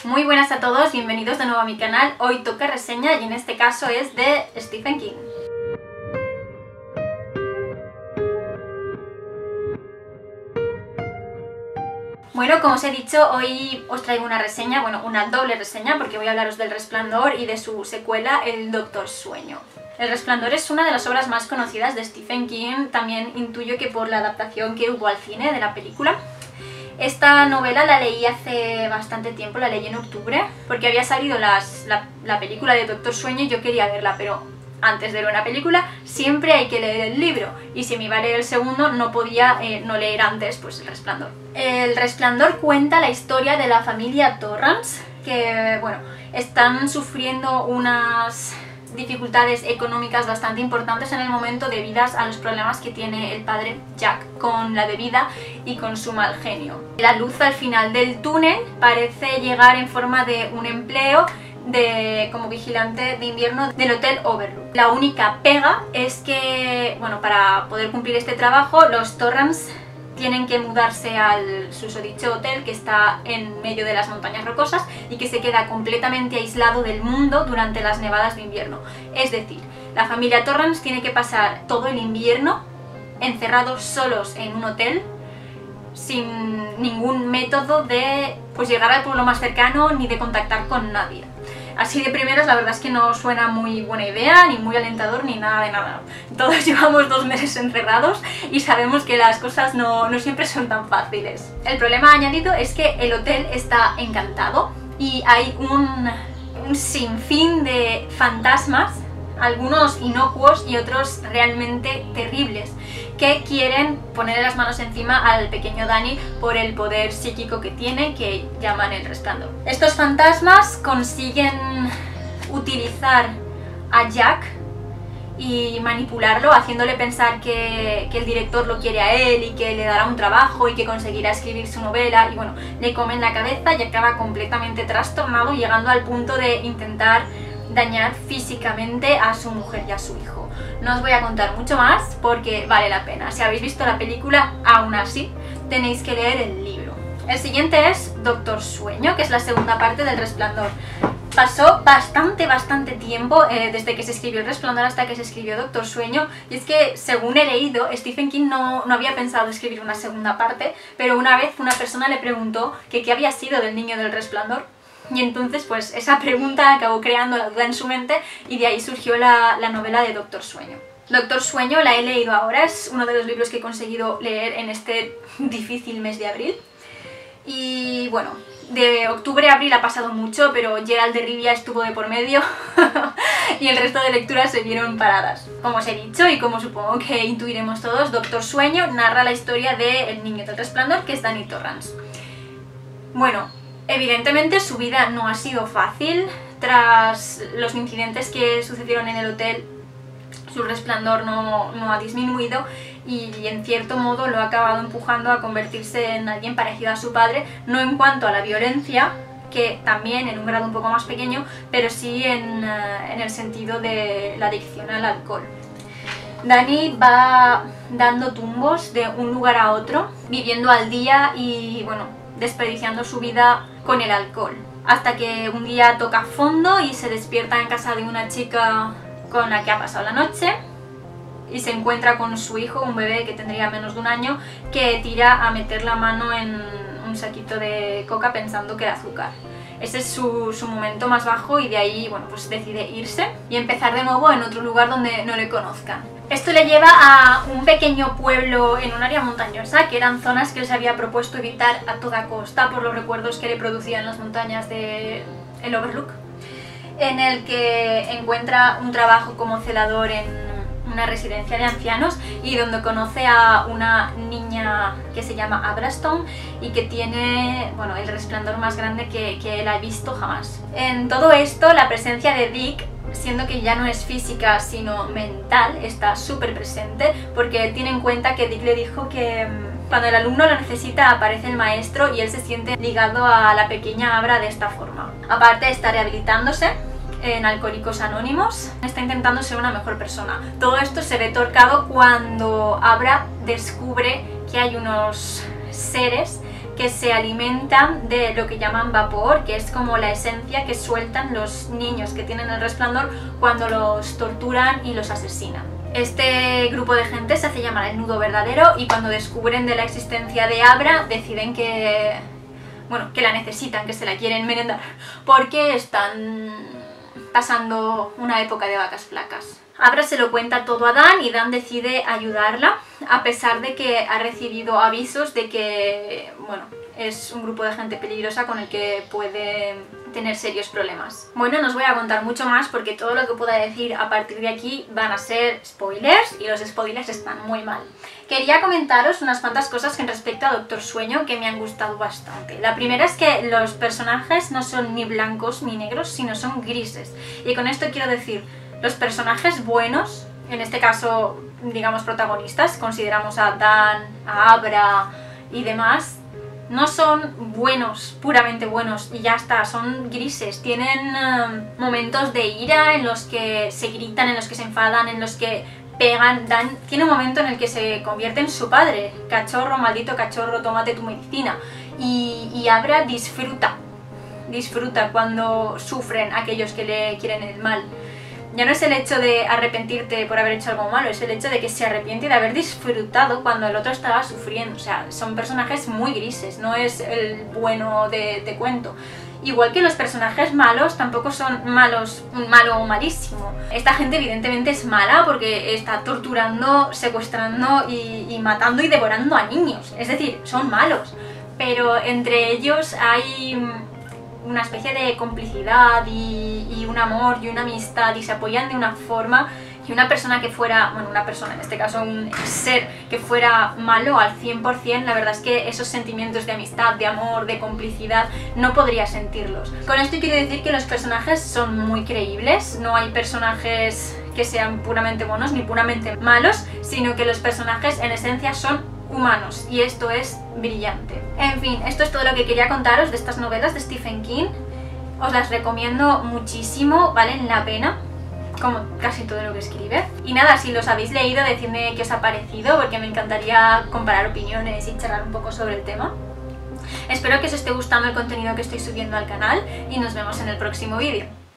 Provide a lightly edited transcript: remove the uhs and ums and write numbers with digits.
Muy buenas a todos, bienvenidos de nuevo a mi canal. Hoy toca reseña y en este caso es de Stephen King. Bueno, como os he dicho, hoy os traigo una reseña, bueno, una doble reseña, porque voy a hablaros del Resplandor y de su secuela, El Doctor Sueño. El Resplandor es una de las obras más conocidas de Stephen King, también intuyo que por la adaptación que hubo al cine de la película. Esta novela la leí hace bastante tiempo, la leí en octubre, porque había salido la película de Doctor Sueño y yo quería verla, pero antes de ver una película siempre hay que leer el libro, y si me iba a leer el segundo no podía no leer antes pues El Resplandor. El Resplandor cuenta la historia de la familia Torrance, que bueno, están sufriendo unas dificultades económicas bastante importantes en el momento debidas a los problemas que tiene el padre Jack con la bebida y con su mal genio. La luz al final del túnel parece llegar en forma de un empleo como vigilante de invierno del Hotel Overlook. La única pega es que, bueno, para poder cumplir este trabajo, los Torrance tienen que mudarse al susodicho hotel que está en medio de las montañas rocosas y que se queda completamente aislado del mundo durante las nevadas de invierno. Es decir, la familia Torrance tiene que pasar todo el invierno encerrados solos en un hotel sin ningún método de pues llegar al pueblo más cercano ni de contactar con nadie. Así de primeras la verdad es que no suena muy buena idea, ni muy alentador, ni nada de nada. Todos llevamos 2 meses encerrados y sabemos que las cosas no siempre son tan fáciles. El problema añadido es que el hotel está encantado y hay un sinfín de fantasmas, algunos inocuos y otros realmente terribles, que quieren ponerle las manos encima al pequeño Danny por el poder psíquico que tiene, que llaman el Resplandor. Estos fantasmas consiguen utilizar a Jack y manipularlo, haciéndole pensar que el director lo quiere a él y que le dará un trabajo y que conseguirá escribir su novela, y bueno, le comen la cabeza y acaba completamente trastornado, llegando al punto de intentar dañar físicamente a su mujer y a su hijo. No os voy a contar mucho más porque vale la pena. Si habéis visto la película, aún así tenéis que leer el libro. El siguiente es Doctor Sueño, que es la segunda parte del Resplandor. Pasó bastante tiempo desde que se escribió El Resplandor hasta que se escribió Doctor Sueño, y es que, según he leído, Stephen King no había pensado escribir una segunda parte, pero una vez una persona le preguntó que qué había sido del niño del Resplandor. Y entonces pues esa pregunta acabó creando la duda en su mente y de ahí surgió la novela de Doctor Sueño. Doctor Sueño la he leído ahora, es uno de los libros que he conseguido leer en este difícil mes de abril. Y bueno, de octubre a abril ha pasado mucho, pero Geralt de Rivia estuvo de por medio y el resto de lecturas se vieron paradas. Como os he dicho y como supongo que intuiremos todos, Doctor Sueño narra la historia del niño del Resplandor, que es Danny Torrance. Bueno, evidentemente su vida no ha sido fácil. Tras los incidentes que sucedieron en el hotel, su resplandor no ha disminuido y en cierto modo lo ha acabado empujando a convertirse en alguien parecido a su padre, no en cuanto a la violencia, que también en un grado un poco más pequeño, pero sí en el sentido de la adicción al alcohol. Danny va dando tumbos de un lugar a otro, viviendo al día y bueno, desperdiciando su vida con el alcohol, hasta que un día toca fondo y se despierta en casa de una chica con la que ha pasado la noche y se encuentra con su hijo, un bebé que tendría menos de 1 año, que tira a meter la mano en un saquito de coca pensando que era azúcar. Ese es su momento más bajo y de ahí, bueno, pues decide irse y empezar de nuevo en otro lugar donde no le conozcan. Esto le lleva a un pequeño pueblo en un área montañosa, que eran zonas que él se había propuesto evitar a toda costa por los recuerdos que le producían las montañas de el Overlook, en el que encuentra un trabajo como celador en una residencia de ancianos y donde conoce a una niña que se llama Abrastone y que tiene, bueno, el resplandor más grande que él ha visto jamás. En todo esto, la presencia de Dick, siendo que ya no es física sino mental, está súper presente, porque él tiene en cuenta que Dick le dijo que cuando el alumno lo necesita aparece el maestro y él se siente ligado a la pequeña Abra de esta forma. Aparte está rehabilitándose en Alcohólicos Anónimos, está intentando ser una mejor persona. Todo esto se ve torcado cuando Abra descubre que hay unos seres que se alimentan de lo que llaman vapor, que es como la esencia que sueltan los niños que tienen el resplandor cuando los torturan y los asesinan. Este grupo de gente se hace llamar el nudo verdadero y cuando descubren de la existencia de Abra deciden que, bueno, que la necesitan, que se la quieren merendar, porque están pasando una época de vacas flacas. Abra se lo cuenta todo a Dan y Dan decide ayudarla, a pesar de que ha recibido avisos de que, bueno, es un grupo de gente peligrosa con el que puede tener serios problemas. Bueno, no os voy a contar mucho más porque todo lo que pueda decir a partir de aquí van a ser spoilers y los spoilers están muy mal. Quería comentaros unas cuantas cosas con respecto a Doctor Sueño que me han gustado bastante. La primera es que los personajes no son ni blancos ni negros, sino son grises. Y con esto quiero decir, los personajes buenos, en este caso, digamos protagonistas, consideramos a Dan, a Abra y demás, no son buenos, puramente buenos y ya está, son grises, tienen momentos de ira en los que se gritan, en los que se enfadan, en los que pegan. Dan tiene un momento en el que se convierte en su padre, cachorro, maldito cachorro, tómate tu medicina, y Abra disfruta cuando sufren aquellos que le quieren el mal. Ya no es el hecho de arrepentirte por haber hecho algo malo, es el hecho de que se arrepiente de haber disfrutado cuando el otro estaba sufriendo. O sea, son personajes muy grises, no es el bueno de cuento. Igual que los personajes malos tampoco son malos, un malo o malísimo. Esta gente evidentemente es mala porque está torturando, secuestrando y matando y devorando a niños. Es decir, son malos. Pero entre ellos hay una especie de complicidad y un amor y una amistad y se apoyan de una forma, y una persona que fuera, bueno, una persona, en este caso un ser que fuera malo al 100%, la verdad es que esos sentimientos de amistad, de amor, de complicidad, no podría sentirlos. Con esto quiero decir que los personajes son muy creíbles, no hay personajes que sean puramente buenos ni puramente malos, sino que los personajes en esencia son humanos y esto es brillante. En fin, esto es todo lo que quería contaros de estas novelas de Stephen King. Os las recomiendo muchísimo, valen la pena, como casi todo lo que escribe. Y nada, si los habéis leído, decidme qué os ha parecido, porque me encantaría comparar opiniones y charlar un poco sobre el tema. Espero que os esté gustando el contenido que estoy subiendo al canal y nos vemos en el próximo vídeo.